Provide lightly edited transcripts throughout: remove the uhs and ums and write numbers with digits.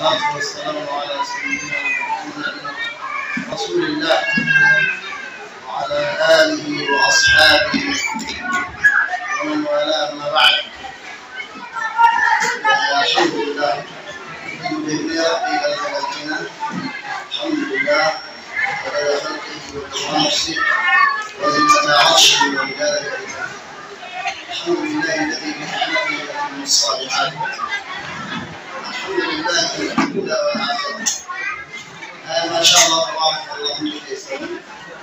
والصلاة والسلام على سيدنا محمد رسول الله وعلى آله وأصحابه ومن والاه. أما بعد، الحمد لله بإذن ربي وتوكلنا. الحمد لله على خلقه ونفسه وزنة عرشه ومداد الحمد لله الذي بنعمته يتم الصالحات. الحمد لله في الأولى والآخرة. ما شاء الله تبارك الله يسلم.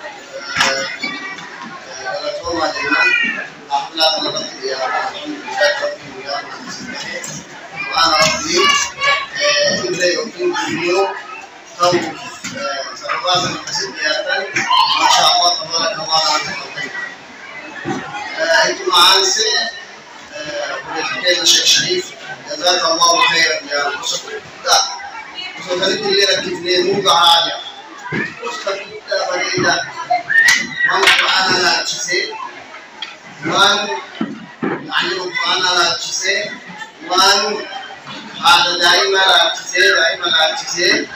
ولا توما جمال أحلى نظرت يا الحمد لله ربي ويا وأنا ربي إبراهيم يوم اليوم تو سرباز المسجد يا ما شاء الله تبارك الله يسلم. أنتم معانسة ولكن الشيخ شريف جزاك الله خيرا يا مصطفى. وصلت لي كيف نوقع عادي وصلت فريدة وأنا لا تشيء وأنا يعني أنا لا تشيء وأنا هذا دائما لا تشيء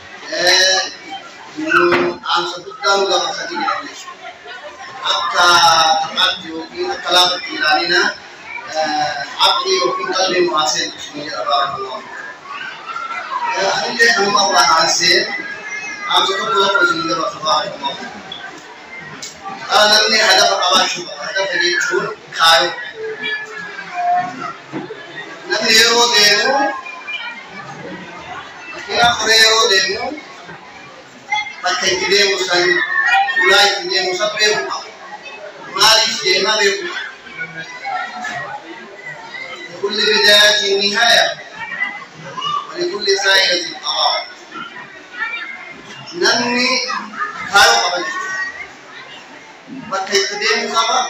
عن سبتان ولا مسجد حتى تقدم وفي كلام الإيرانينا عقلي وفي قلبي معاصر بسم بارك الله. أنا هم الله عاصر عم تقول بسم الله تبارك الله. أنا من هدف أباشر هدف يجون خايف. نبيرو دينو كيا خريرو دينو بتكيدي مسلم ولا يكيدي مسافر ماليش دينا بيكو. لكل بداية نهاية ولكل سائلة قرار. نمني خايو قبل بتكيدي مسافر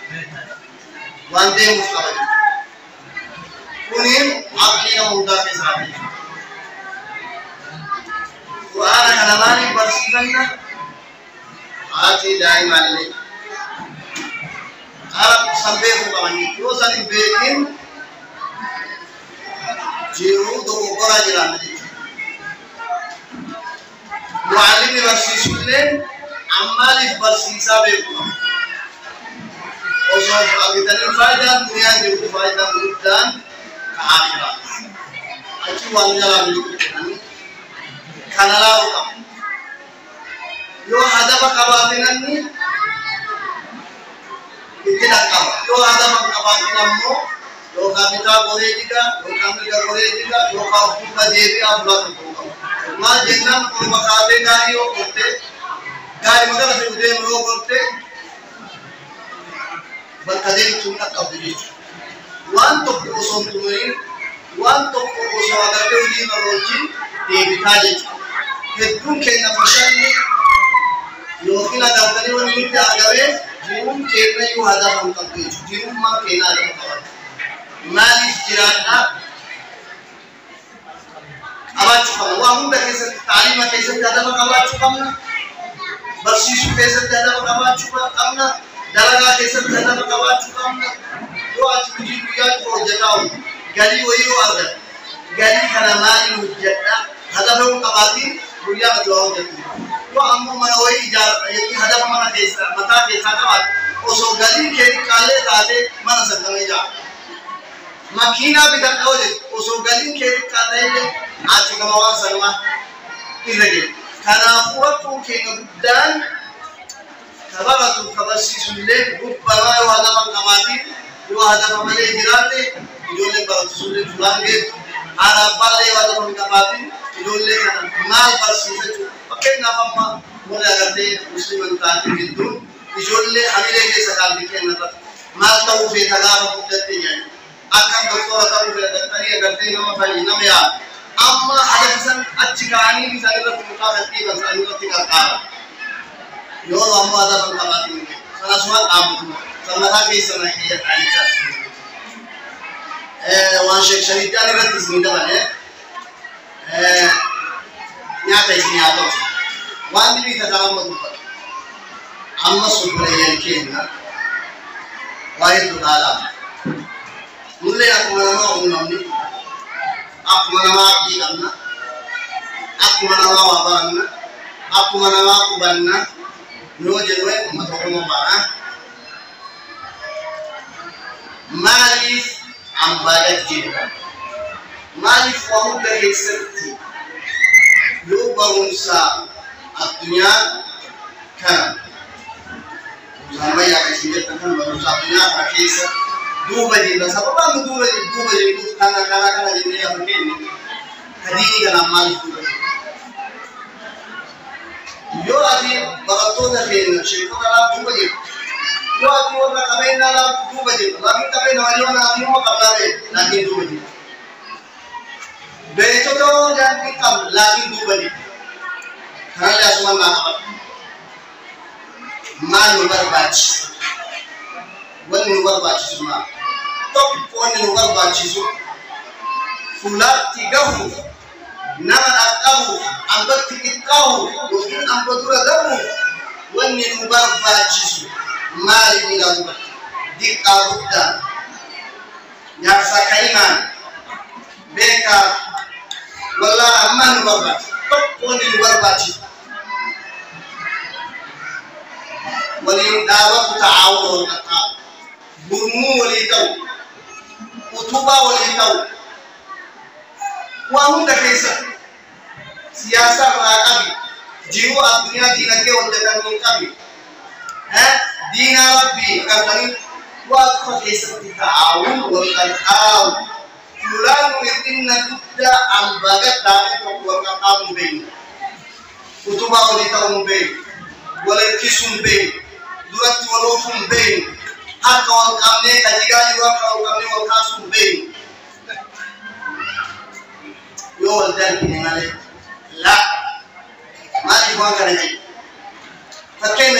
واندي مسافر كونين عقلنا مدافع سامي. وأنا كلامي برسيفنا آتي دائما لي. أنا سبب كماني كيو سامي بيكين جيرو دو بقرا جرام لي. معلم برسيسولين عمالي برسيسا بيكون. وصوف أقدر الفائدة الدنيا جيرو فائدة مدان كآخرة. أشي وانجلا بيكون. كنلا وكم. يو هذا بكباتنا إتنا كم. يو هذا بكباتنا مو. يو كابيتا بوريجيكا، يو كاميكا بوريجيكا، يو كافوكا جيبي أفلاك بوكم. ما جنان كل مكابي غاريو كرتے. غاري مدرسة سے ودے مرو کرتے. بلکدين تمنا كابديش. وان تو كوسون تمرين. وان تو كوسون أگر كودي نروجين ديبيتاجي. هدوم كنا فشلني. يوكينا دكتوري ونيجي أجابه. جيوم كنا يو هذا هم كابديش. جيوم ما كنا هذا كابد. مالي جيرانا. أبغى شوفنا. وهم بكيسة تعليم كيسة هذا ما أبغى شوفنا. برسيسو كيسة هذا ما أبغى شوفنا. دلنا كيسة هذا ما أبغى شوفنا. تو أشوفي بيجان فوجتاو. قالي ويو هذا. قالي كنا مالي وجدنا. هذا هو كباتين. بيجا جواب جتنا. تو أمم ما هو يجار هذا ما أنا كيسة. متى كيسة كمان. وسو قالي كيري كالي تاجي ما نسمع يجار. ماكينا بيتكلم وسو قالين كيف كاتيله عاشق موان سلمة إلهي كنا فوقو كينا بدان كبارة كبارسي سلة بوبلا وهذا من كماتي وهذا من ملء جراته يقول بارت سلة فلان جت أنا بالله وهذا من كماتي يقول كنا مال بارسي سلة أكيد نفهم ما أغادي مسلم تاني بدون يقول أميله كسكال بكينا مال تاو في ثلاثة مدة يعني أكان دكتور تاو في دكتوري أغادي نما فاي نما يا أما هذا كسان أتشكاني بيسالنا تمكاسكتي بسالنا تكاكا يقول أما هذا من كماتي سنا سوال أمم سنا كيسنا هي تعيشة وان شيخ شريف جاني رتيس من دبله نياتا إسنياتو وان دي بيتكلم مدوبر أما سبحانه يكينا واحد تعالى mulai aku nama umumnya aku nama apa aku mana wabanna aku mana aku banna no jewe matoko mabana malif ambadat jidda malif wa hudda hisati yo barunsa الدنيا كان sama ya kasih kan baru satunya pakai dua baju lah siapa bang dua baju karena ini yang begini hari ini kan amal itu yo adi barato dah kena syukur kalau dua baju yo adi orang kami nalar dua baju lagi kami nalar nanti mau kerja lagi dua baju besok tu jangan kita lagi dua baju karena semua nak man barbaci wani barbaci suma top wani barbaci su fulati gahu na akahu ambati ikahu dokin ambadura gahu wani barbaci su mali ila zuba dikaruda ya sakaiman beka wala man barbaci top wani barbaci ولدعوة تعاون والأقام برمو وليتو كتبا وليتو وهم كيسا سياسة راقبي جيو الدنيا دينك ودكان من قبل دين ربي كفني وأدخل كيسا تعاون والأقام فلان يدين تبدا عن بغت دارك والأقام بين كتبا وليتو بين ولكسم بين durat walofum bain haka wal kamne kajigaji wa kamne wal kasum bain yo wal dan ni male la mali wanga ne fakena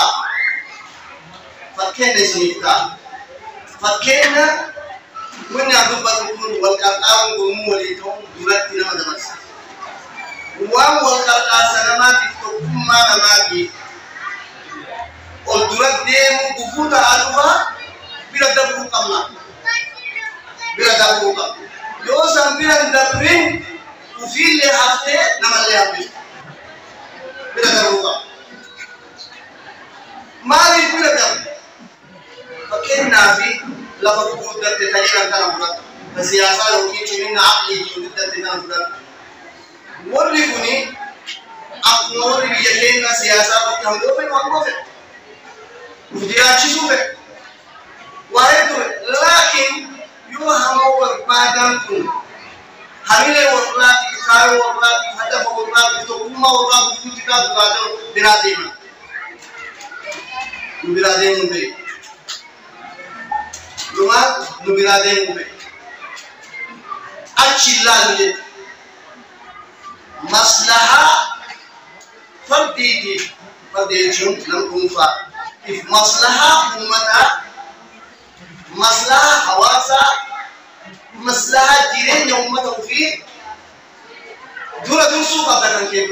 mun ya dubba kun wal qam gum wali to durat ni ma damas wa wal qasana to kuma magi और दुरत दे मुकुफुता आलुवा बिरा दबु कमला यो संबिरा दबरिन उफिल ले हफ्ते नमले हफ्ते बिरा दबु कम मारी बिरा दब फकीर नाफी लफज़ कुदरत तरीक़ अंतर बुरा सियासा लोगी चुनिन आपली कुदरत तना बुरा मोरी कुनी आप मोरी यकीन ना सियासा को हम दो पे मांगो है Ujiachi suwe, waetu, lakin yuwa hamo berbadan pun, hamile warlati, karo warlati, hadafa warlati, tokuma warlati, kutika tukado biradema, nubiradema be, luma nubiradema be, achilla nje, maslaha farditi, farditium namkumfa. مصلحة أمتها مصلحة حواسا مصلحة جيرين أمتها فيه دورة سوق أبدا كيف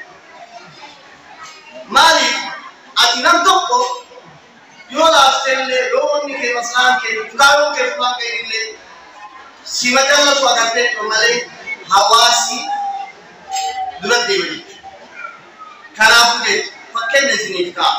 مالي أتنام تبقى يولا أفتلي يوم نكي مصلحة كيف تكارو كيف ما كيف سيما جالة سوى كتب مالي حواسي دورة ديولي كنابو جيت فكين نزيني كام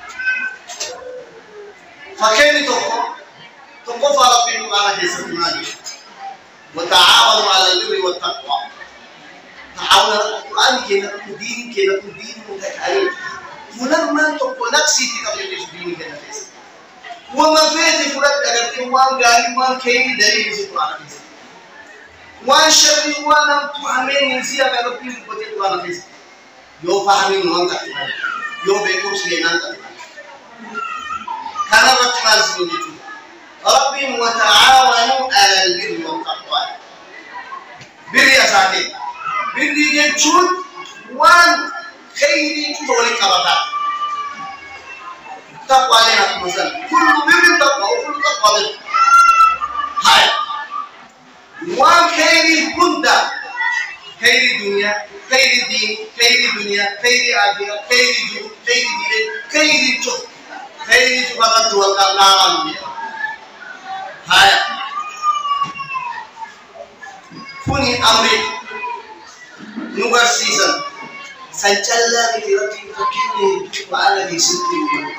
فكيف تقف ربنا على جسد مالي وتعاونوا على البر والتقوى تعاون القرآن كنا كدين متكالين فلما تقول نفسي تقبل الدين كنا فيس وما فيت فلت أجرت وان قال وان كيد دليل في القرآن فيس وان شر وان تحمل نسيا كربي بقول القرآن فيس يو فهمين وان كتير يو بيكون سليمان كتير كان رتمال سنجتو ربي وتعاونوا على البر والتقوى بريا ساتي بري جتشون وان خيري تولي كبتا تقوى لنا مثلا كل بر تقوى وكل تقوى بر هاي وان خيري بندا خيري دنيا خيري دين خيري دنيا خيري آخرة خيري جو خيري دين خيري جو خيري فقط والقرآن هاي كوني أمري نور سيزن سنجلا بترتيب فكيني وعلى دي ستين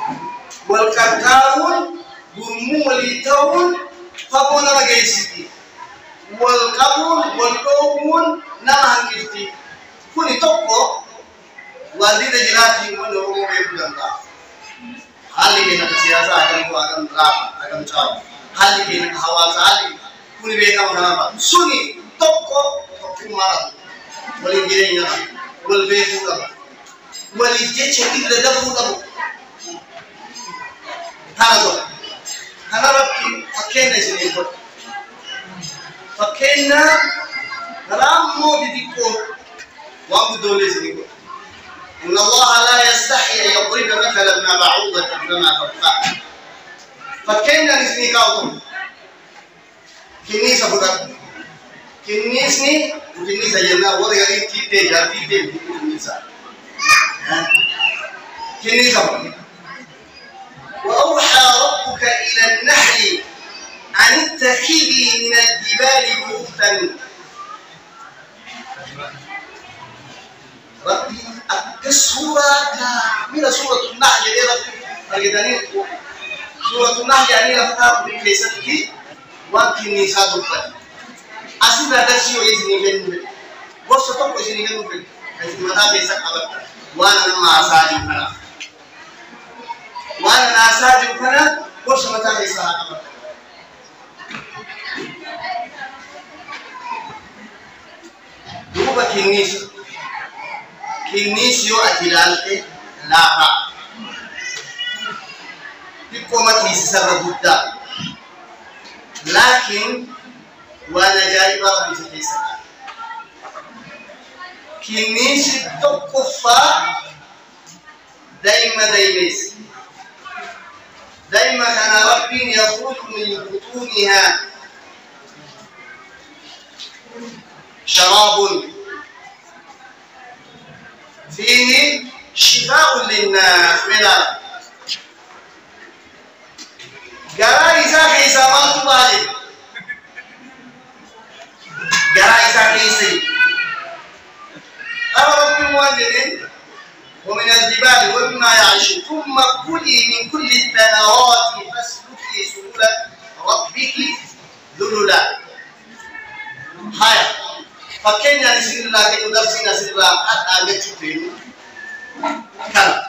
والكتاون برمو وليتون فقونا مجيسيتي والقبول والقومون نما هنكتي كوني توقو والدي دجلاتي من هو يبدأ hali kena siyasa akan caw hali kena hawa hali kuni beka mana suni toko kumara wali gire nya wal befu da wali je cheti da da fu da hado hanara fakena sini ko fakena ramo didiko wa dole sini ko إن الله لا يستحي أن يضرب مثلا ما بعوضة فما فوقها فكنا نسني كاوتم كنيسة بدر كنيسني وكنيسة ينا ورا يعني تيتي جاتي كنيسة بدر وأوحى ربك إلى النحل أن اتخذي من الجبال بيوتا ربي السورة من سورة النحل يا ربي أجدني سورة النحل يعني لفتها بكيستك وكني صادقة أسمع درسي ويزني من وسطك ويزني من لكن ما بيسك أبدا وأنا ما أساعد وأنا أساعد فنا وسمعت بيسك أبدا دوبا كنيسيو أتلالك لا بكم تيسر بودا لكن وانا جايبا بيسكيسا كنيسي تكفى دايما كان ربي يخرج من بطونها شراب فيه شفاء للناس ملا جرائزة كيسا ما تبالي جرائزة كيسي ربي موجدين ومن الجبال ومما يعيش ثم كلي من كل الثمرات فاسلكي سبل ربك ذللا هاي فكينا نسير الله كي ندرسنا نسير الله حتى نتشوفين كلا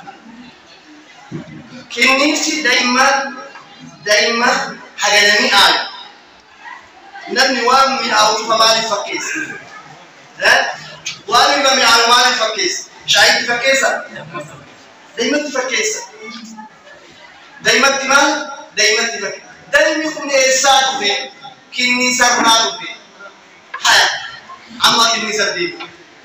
كنيسي دايما حاجة آية نبني وام من أول فمالي فكيس وام من أول فكيس شايف فكيسة دايما تفكيسة دايما تمال دايما تفكيس دايما يكون إنسان فين كنيسة رنادو فين هاي أما كنيسة دي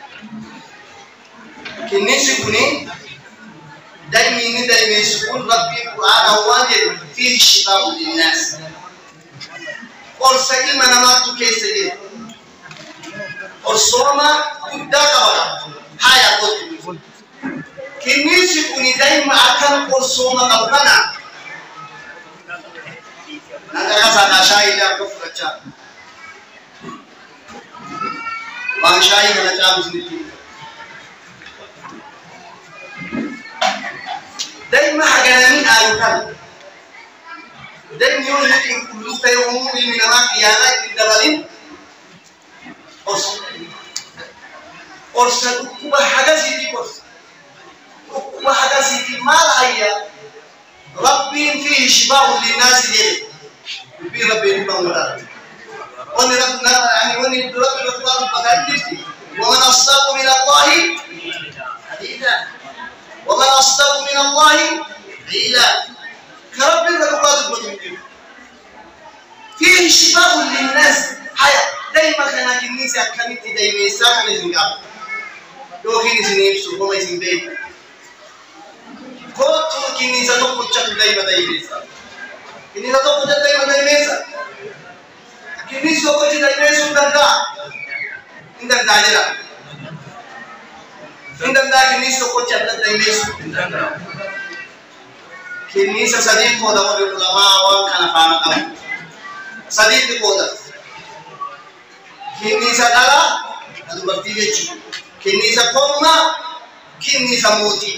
كنيسة كوني دايما يكون ربي القرآن واجد فيه الشفاء للناس और सही मनामा तू कैसे ये और सोमा कुद्दा का वाला हाया को किन्हीं कुनी दाई माखन और सोमा का बना नंगा सादा शाही ला को फचा वहाँ शाही का नचा उसने की दाई माखन आयुkan dan yun yung lupa yung umumi minama kiyana itindabalin or sa kubahaga siti malaya rabbin fihi shiba'un linnasi jeli bi rabbin bangula wani rabbina yani wani rabbina fulan paganditi wa man asdaqu min Allahi haditha wa man asdaqu min Allahi qila كربنا نقاط المدمجين فيه شفاء للناس حياة دايما كنا كنيسة كانت دايما ساكنة زنجاب لو كنيسة نيبسو كما يسين بيت كوتو كنيسة تقوتشك دايما كنيسة تقوتشك دايما كنيسة تقوتشك دايما عندك داجرة عندك كنيسة تقوتشك دايما كنيسة صديق كودا والعلماء وكان فاهم صديق كودا كنيسة دلا adubartii jechuudha. Kenniisa kormaa kenniisa mootii.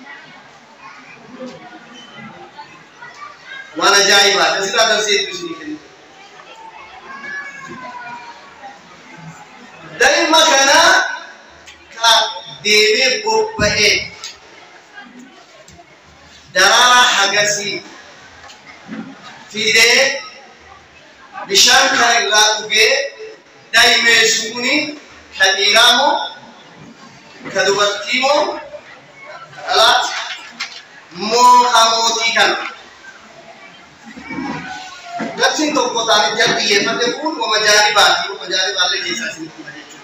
Waan ajaa'ibaa asirraa darsee isinii kennu. Daa'ima kana ka deemee bobba'ee daraaraa hagasii fidee bishaan kana irraa dhugee daa'immeessu kuni ka dhiiraa moo ka dubartii moo dhalaa moo ka mootii kana. Gabsiin tokko taa'anii jalli xiyyeeffate kun oma jaaribaati oma jaaribaallee keessaa isinitti hima jechuudha.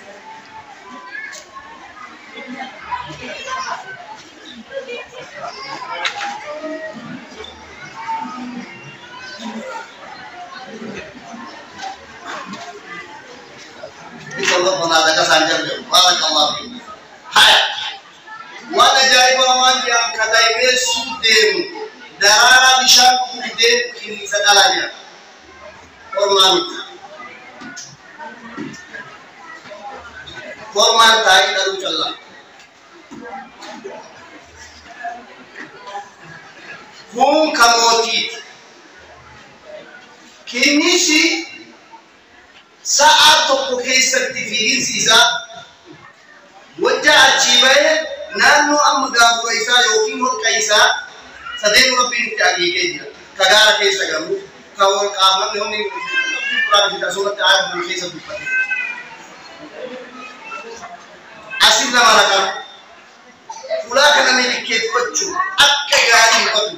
Allah menadakan sanjang barakallahu fiik. Hai. Wana jaiba wan yang kadai mesudem darara bishan kudem kini sadalanya. Forman tai dalu challa. Kun kamoti kini si saat tokko keessatti fiiginsiisa wajja achiiba'ee naannoo amma gaafura isaa yookiin holqa isaa sadeen rabbiin itti akeekee jira. Ka gaara keessa galu ka holqaaf namni humni quraan fi tasumatti aayatu keessa dubbate. Asin nama rakam fulaa kana milikkeeffachuu akka gaarii hubatu.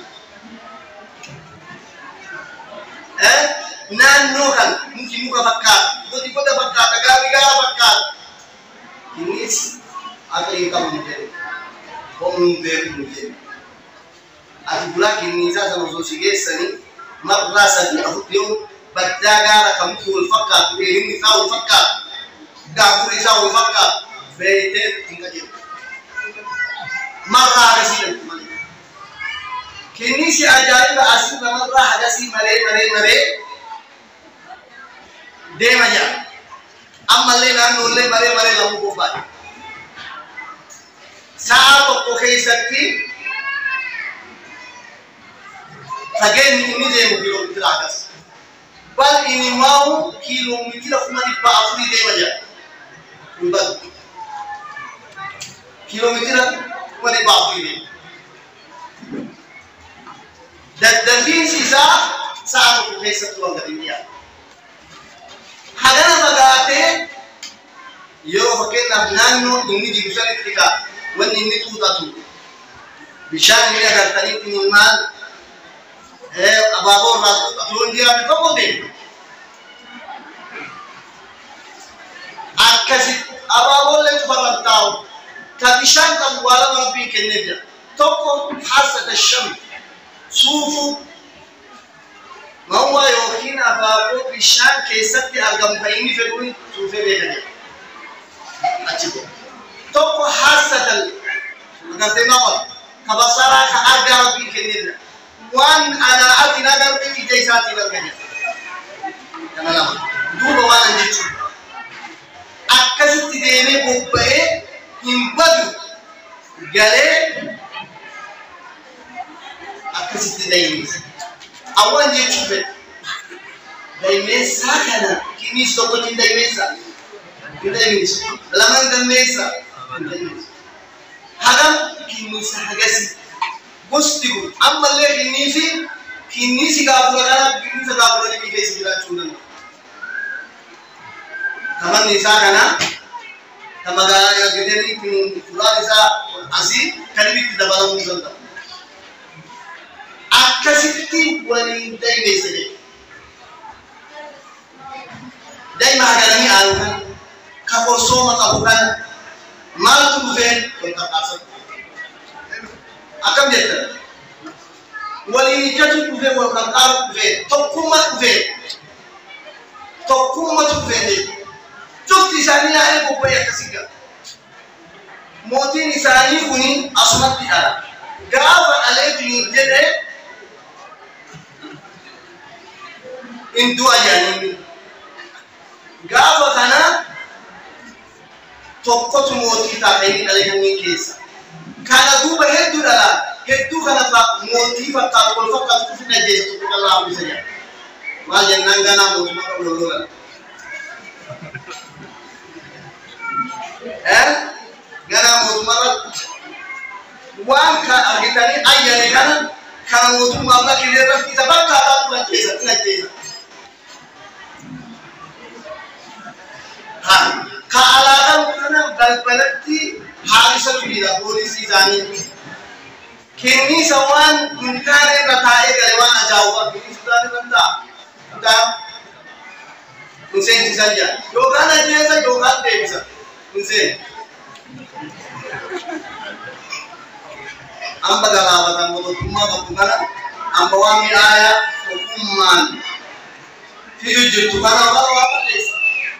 Naannoo kan mungkin muka fakkaata gooti goota fakkaata gaarii gaara fakkaata innis akka hin qabu hin jedhu homnuun beeku hin jedhu ati bulaa kenniisaa sana osoo si geessanii marraa sadii afur yoo baddaa gaara kamtu wal fakkaatu dheerinni isaa wal fakkaatu gaafurri isaa wal fakkaatu beeytee hin qajeelu marraa hagasii dantu malee kenniisi ajaa'iba asii namarraa hagasii malee Dema ja, ammallee naannoollee maree lamu qofaa. Sa'a tokko keessatti fageenyi inni deemu kiiloomeetira hagas. Bal'inni immoo kiiloomeetira 400 deema ja. Hin balu. Kiiloomeetira 400 deema. Daddafiinsi isaa sa'a tokko keessatti wal gadi dhiyaata. Hagana magaatee yoo fakkeenyaaf naannoo inni jiru sanitti ka wanni inni tuutatu bishaan inni agartanitti ni maal abaaboo irraa tuutatu yoo jiraate tokko deema. Akkasitti abaaboollee cufarran taa'u ka bishaan qabu waa lama rabbiin kennee jira. Tokko hasada sham suufuu Mawwa yookiin abaaboo bishaan keessatti argamu kan inni fedhuun suufee beekame. Achitti. Tokko haasatan agartee nama kabasaraa ka argaa rabbiin kennedha. Waan ati nagartee ija isaatiin arganya. Kana lama. Duuba waan jechuudha. Akkasitti deemee bobba'ee hin badu galee akkasitti deemeessa. Awan jechuudha. Daimessa kana kinis tokko ni daimessa. Laman daimessa. Hagam kinisa hagasi. Gosti kun ammallee kinisi gaafura kana kinisa gaafura ni keessa jiraachuu danda'a. Kaman isaa kana kamagaalaa gadanii fulaan isaa asii kan itti dabalamuu danda'a. Akkasitti waliin daimeessine. Daima hagalanii aalukan ka qorsooma qabu kana maaltu dhufeen wal qarqaarsan. Akkam jettan waliin ijjatu dhufee wal qarqaaru dhufee tokkummaa dhufee cufti isaanii yaa'ee bobba'ee akkasii ga'a. Mootiin isaanii kuni asumatti dhala. Gaafa dhalee biyuun jedhee Indu ajaani. Gaafa kana tokkotu mootii taatee dhalee keessa kana duuba hedduu dhala hedduu kana mootii fakkaatu wal fakkaatu fina jeestu Allah bisaya maal jennaan ganaa mootummaa lolola ganaa mootummaa waan ka argitanii ayyane kana mootummaa bakka irratti isa fakkaataa turan keessa fina jeessa ka alaaqaan kana balbalatti haarisa tuliidha poolisii isaanii kenniisa waan dunkaana irra taa'ee gale waan ajaa'iba kenniisa isaanii kan ta'a kun seensisan jira yookaan ajjeesa yookaan deebisa kun seen amba galaafatan mootummaa bakku kana amba waan miidhaaya tokkummaan fiyu jirtu kana waan balleessa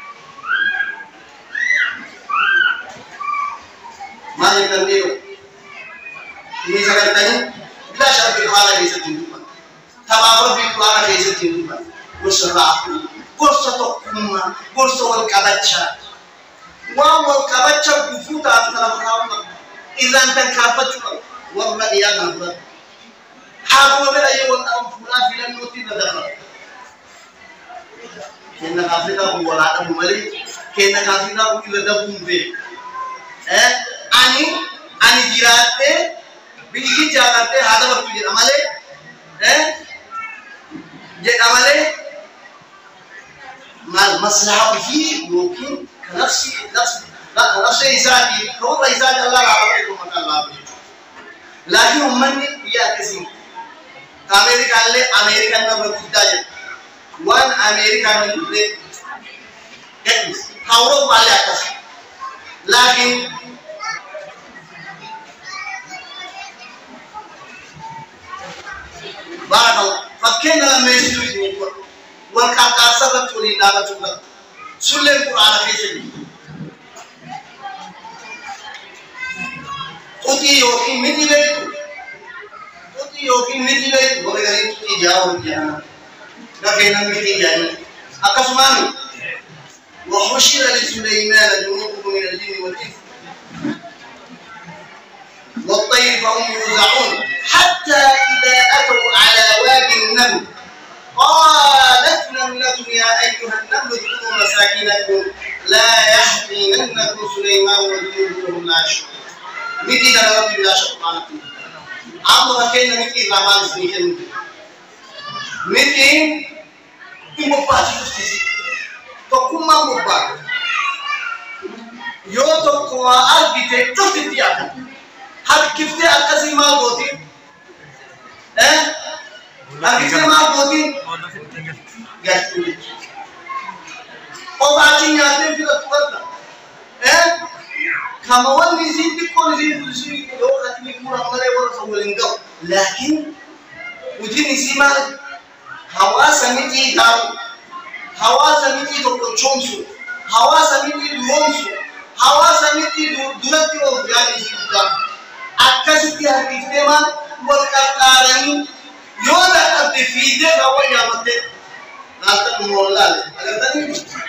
ما يكملوا ini sakartani bila syarfi hala bisa tindukan tababar bi qur'ana bisa tindukan wasrafu kursa tokkumma kursa wal kabacha kufuta atara kaama idan tan kafatu warra ya nabra habu bela yawal amfula filan noti nadara kenna kafita ko wala adu mali kenna kafita ko ila dabumbe ani jirate biji jagate hada waktu je amale mal maslahat fi mungkin nafsi isadi kalau isadi Allah itu maka Allah lagi ummanni dia kasi Amerika na berkuda je one Amerika na le hauro wale atas lagi barakallah fakena lama itu والكعكة سبت ولله تبارك سلم القرآن في سبيل أتي يوكين مدي بيت وبعدين تجي جاو جانا كأننا مدي جانا أكسماني وحشر لسليمان جنوده من الجن والإنس والطير فهم يوزعون حتى إذا أتوا على وادي النمل قالت نملة يا أيها النمل ادخلوا مساكنكم لا يحطمنكم سليمان وجنوده لا يشعرون متى درجة لا شطانة أما كنا متى رمان سنيكن متى إمبارح تسيسي تكوما مبارك يو تكوا أربيته تفتيا هل كيف أكاسي ما بودي أكاسي ما بودي جاتولي أوباتي ياتي في الطاولة كموان نزيد بكون نزيد بسوي لو خاتمي كورا مالي ورا سوالنجو لكن وجي نسيما هوا سميتي دار هوا سميتي تكوتشونسو هوا سميتي دوونسو هوا سميتي دولتي وبياني سيدا أكاسي هاركيفتي ما والكاراني يودا أبدفيده هوا يامته ناتن مولال أكذا تاني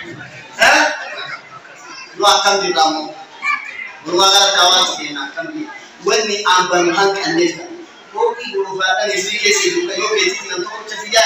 لو أكمل دامو berwajar kawan sekena kami wani amban hang anesa koki urufata ni sike sidu kayo beti nanto chafiya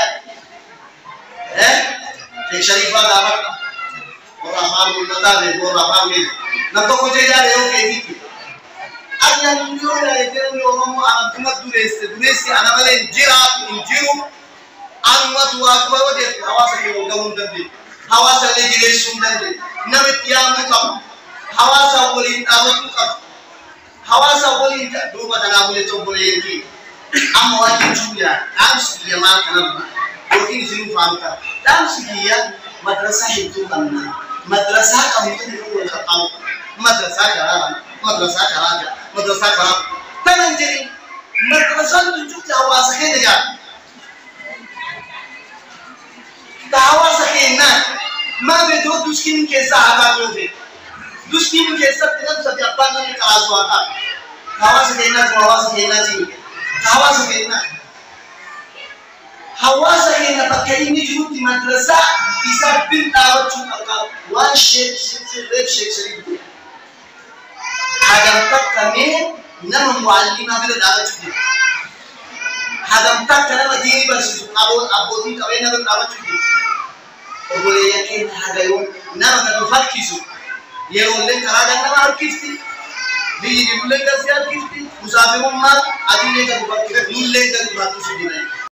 sharifa dapat orang mata de orang nanto ko jeja yo beti agyan yo na etero yo mo anatuma duresi anabale injiru anwat wa wade hawasa yo gawun dande hawasa le jile sundande namit yamu kam hawasa boleh awatu kaf hawasa boleh dua tanah boleh tu boleh ini amma wajib juga harus dia makan apa mungkin sini faham tak dan sekian madrasah itu kan madrasah kamu itu dulu tahu madrasah jalan tangan jadi madrasah itu juga hawasa kena hawasa kena mana betul duskin kisah apa tu दुष्किन के सब दिन सत्यापन में क्लास हुआ था हवा से कहना चाहिए हवा से कहना पक्के ini juga di madrasah bisa bin awat cuma wan sheikh seribu كمين نما معلمة بلا دعوة تجيب هذا متى كلام ديني بس أبوتي كمين نما دعوة تجيب أقول يكين هذا يوم نما كدوفات كيسو يوم اللي كرادا نما أركيستي بيجي يقول لك ده سيار كيستي مسافرون ما أدين لك كدوفات كده نول لك كدوفات تجيبين